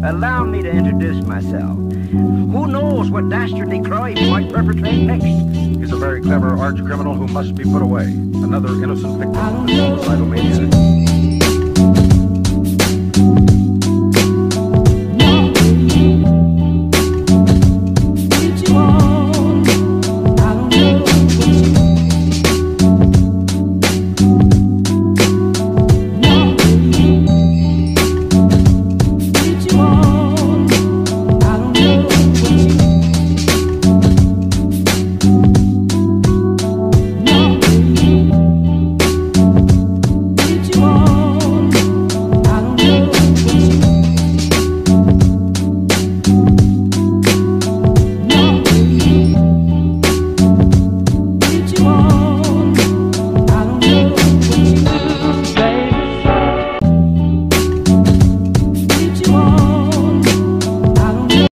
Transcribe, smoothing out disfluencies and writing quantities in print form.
Allow me to introduce myself. Who knows what dastardly crime he might perpetrate next? He's a very clever arch criminal who must be put away. Another innocent victim of suicidal mania.